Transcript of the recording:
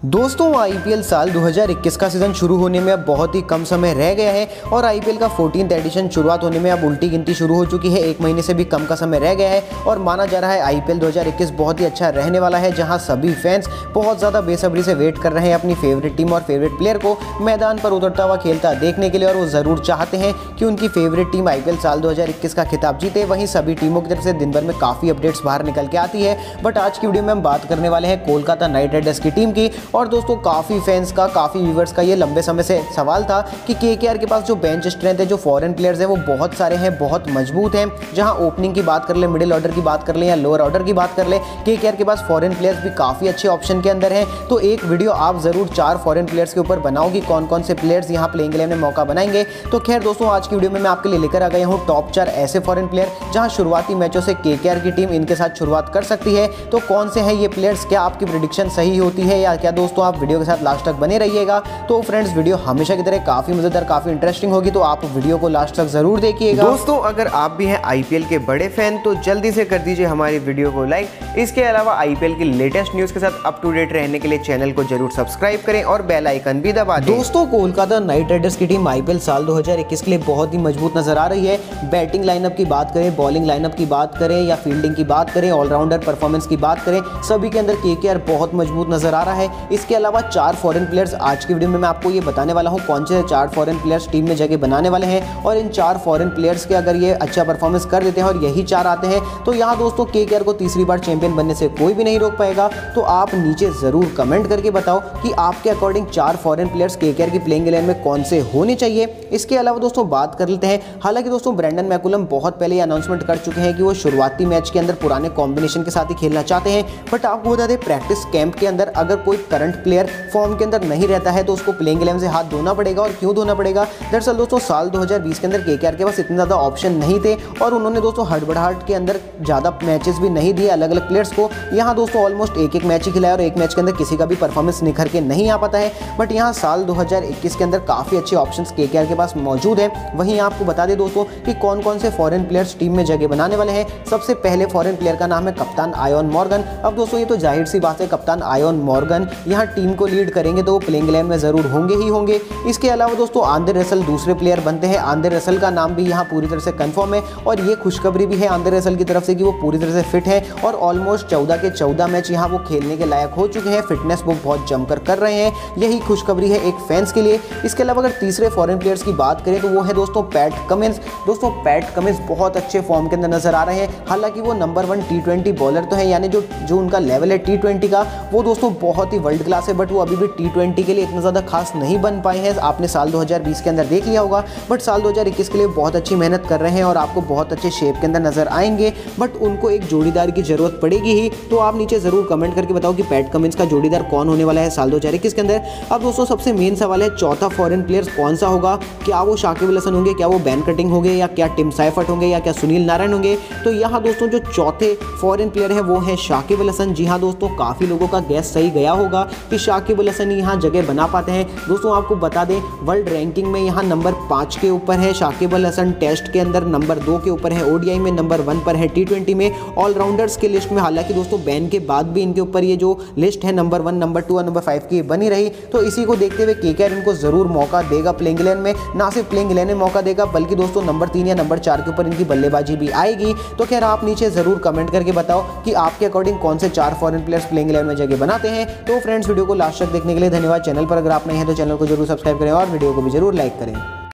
दोस्तों आईपीएल साल 2021 का सीज़न शुरू होने में अब बहुत ही कम समय रह गया है और आईपीएल का 14th एडिशन शुरुआत होने में अब उल्टी गिनती शुरू हो चुकी है। एक महीने से भी कम का समय रह गया है और माना जा रहा है आईपीएल 2021 बहुत ही अच्छा रहने वाला है, जहां सभी फैंस बहुत ज़्यादा बेसब्री से वेट कर रहे हैं अपनी फेवरेट टीम और फेवरेट प्लेयर को मैदान पर उतरता हुआ खेलता देखने के लिए। और वो ज़रूर चाहते हैं कि उनकी फेवरेट टीम आईपीएल साल 2021 का खिताब जीते। वहीं सभी टीमों की तरफ से दिन भर में काफ़ी अपडेट्स बाहर निकल के आती है, बट आज की वीडियो में हम बात करने वाले हैं कोलकाता नाइट राइडर्स की टीम की। और दोस्तों काफ़ी फैंस का, काफ़ी व्यूवर्स का ये लंबे समय से सवाल था कि केकेआर के पास जो बेंच स्ट्रेंथ है, जो फॉरेन प्लेयर्स हैं वो बहुत सारे हैं, बहुत मजबूत हैं। जहां ओपनिंग की बात कर ले, मिडिल ऑर्डर की बात कर ले या लोअर ऑर्डर की बात कर ले, केकेआर के पास फॉरेन प्लेयर्स भी काफ़ी अच्छे ऑप्शन के अंदर हैं। तो एक वीडियो आप ज़रूर 4 फॉरेन प्लेयर्स के ऊपर बनाओ कि कौन कौन से प्लेयर्स यहाँ प्लेइंग 11 में मौका बनाएंगे। तो खैर दोस्तों, आज की वीडियो में मैं आपके लिए लेकर आ गया हूँ टॉप 4 ऐसे फॉरेन प्लेयर जहाँ शुरुआती मैचों से केकेआर की टीम इनके साथ शुरुआत कर सकती है। तो कौन से हैं ये प्लेयर्स, क्या आपकी प्रेडिक्शन सही होती है या क्या? दोस्तों आप वीडियो के साथ लास्ट तक बने रहिएगा। तो फ्रेंड्स, वीडियो हमेशा की तरह काफी मजेदार, काफी इंटरेस्टिंग होगी, तो आप वीडियो को लास्ट तक जरूर देखिएगा। दोस्तों अगर आप भी हैं आईपीएल के बड़े फैन तो जल्दी से कर दीजिए हमारी वीडियो को लाइक। इसके अलावा आईपीएल की लेटेस्ट न्यूज के साथ अप टू डेट रहने के लिए चैनल को जरूर सब्सक्राइब करें और बेल आइकन भी दबा दें। दोस्तों कोलकाता नाइट राइडर्स की टीम आईपीएल साल 2021 के लिए बहुत ही मजबूत नजर आ रही है। बैटिंग लाइनअप की बात करें, बॉलिंग लाइनअप की बात करें या फील्डिंग की बात करें, ऑलराउंडर परफॉर्मेंस की बात करें, सभी के अंदर केकेआर बहुत मजबूत नजर आ रहा है। इसके अलावा 4 फॉरेन प्लेयर्स आज की वीडियो में मैं आपको ये बताने वाला हूँ कौन से 4 फॉरेन प्लेयर्स टीम में जगह बनाने वाले हैं। और इन 4 फॉरेन प्लेयर्स के अगर ये अच्छा परफॉर्मेंस कर देते हैं और यही 4 आते हैं तो यहाँ दोस्तों केकेआर को तीसरी बार चैंपियन बनने से कोई भी नहीं रोक पाएगा। तो आप नीचे जरूर कमेंट करके बताओ कि आपके अकॉर्डिंग 4 फॉरेन प्लेयर्स केकेआर की प्लेइंग 11 में कौन से होने चाहिए। इसके अलावा दोस्तों बात कर लेते हैं, हालांकि दोस्तों ब्रेंडन मैकुलम बहुत पहले अनाउंसमेंट कर चुके हैं कि वो शुरुआती मैच के अंदर पुराने कॉम्बिनेशन के साथ ही खेलना चाहते हैं। बट आपको बता दें, प्रैक्टिस कैंप के अंदर अगर कोई करंट प्लेयर फॉर्म के अंदर नहीं रहता है तो उसको प्लेइंग 11 से हाथ धोना पड़ेगा। और क्यों धोना पड़ेगा? दरअसल दोस्तों साल 2020 के अंदर केकेआर के पास इतने ज़्यादा ऑप्शन नहीं थे और उन्होंने दोस्तों हड़बड़ाहट के अंदर ज़्यादा मैचेस भी नहीं दिए अलग अलग प्लेयर्स को। यहाँ दोस्तों ऑलमोस्ट एक मैच ही खिलाया और एक मैच के अंदर किसी का भी परफॉर्मेंस निखर के नहीं आ पाता है। बट यहाँ साल 2021 के अंदर काफ़ी अच्छे ऑप्शंस केकेआर के पास मौजूद हैं। वहीं आपको बता दें दोस्तों कि कौन कौन से फॉरेन प्लेयर्स टीम में जगह बनाने वाले हैं। सबसे पहले फॉरेन प्लेयर का नाम है कप्तान आयोन मॉर्गन। अब दोस्तों ये तो जाहिर सी बात है, कप्तान आयोन मॉर्गन यहाँ टीम को लीड करेंगे तो वो प्लेइंग 11 में जरूर होंगे ही होंगे। इसके अलावा दोस्तों आंद्रे रसल दूसरे प्लेयर बनते हैं। आंद्रे रसल का नाम भी यहाँ पूरी तरह से कंफर्म है और ये खुशखबरी भी है आंद्रे रसल की तरफ से कि वो पूरी तरह से फिट है और ऑलमोस्ट 14 के 14 मैच यहाँ वो खेलने के लायक हो चुके हैं। फिटनेस वो बहुत जमकर कर रहे हैं, यही खुशखबरी है एक फैंस के लिए। इसके अलावा अगर तीसरे फॉरेन प्लेयर्स की बात करें तो वो है दोस्तों पैट कमिंस। दोस्तों पैट कमिंस बहुत अच्छे फॉर्म के अंदर नजर आ रहे हैं। हालांकि वो नंबर 1 T20 बॉलर तो है, यानी जो उनका लेवल है T20 का वो दोस्तों बहुत ही वर्ल्ड क्लास है। बट वो अभी भी T20 के लिए इतना ज़्यादा खास नहीं बन पाए हैं, आपने साल 2020 के अंदर देख लिया होगा। बट साल 2021 के लिए बहुत अच्छी मेहनत कर रहे हैं और आपको बहुत अच्छे शेप के अंदर नजर आएंगे। बट उनको एक जोड़ीदार की जरूरत पड़ेगी ही। तो आप नीचे जरूर कमेंट करके बताओ कि पैट कमिंस का जोड़ीदार कौन होने वाला है साल 2021 के अंदर। अब दोस्तों सबसे मेन सवाल है, चौथा फॉरेन प्लेयर कौन सा होगा? क्या वो शाकिब अल हसन होंगे, क्या वो बैन कटिंग होंगे, या क्या टिम साइफर्ट होंगे, या क्या सुनील नारायण होंगे? तो यहाँ दोस्तों जो चौथे फॉरेन प्लेयर है वो है शाकिब अल हसन। जी हाँ दोस्तों, काफ़ी लोगों का गैस सही गया होगा कि शाकिब अल हसन यहाँ जगह बना पाते हैं। दोस्तों आपको बता दें, वर्ल्ड रैंकिंग में यहाँ नंबर 5 के ऊपर है शाकिब अल हसन, टेस्ट के अंदर नंबर 2 के ऊपर है, ओडीआई में नंबर 1 पर है, T20 में, ऑलराउंडर्स की लिस्ट में। हालांकि दोस्तों बैन के बाद भी इनके ऊपर ये जो लिस्ट है नंबर 1, नंबर 2 और नंबर 5 की बनी रही। तो इसी को देखते हुए केकेआर इनको जरूर मौका देगा प्लेइंग 11 में। ना सिर्फ प्लेइंग 11 में मौका देगा बल्कि दोस्तों नंबर 3 या नंबर 4 के ऊपर इनकी बल्लेबाजी भी आएगी। तो खैर आप नीचे जरूर कमेंट करके बताओ कि आपके अकॉर्डिंग कौन से 4 फॉरेन प्लेयर्स प्लेइंग 11 में जगह बनाते हैं। तो फ्रेंड्स, वीडियो को लास्ट तक देखने के लिए धन्यवाद। चैनल पर अगर आप नए हैं तो चैनल को जरूर सब्सक्राइब करें और वीडियो को भी जरूर लाइक करें।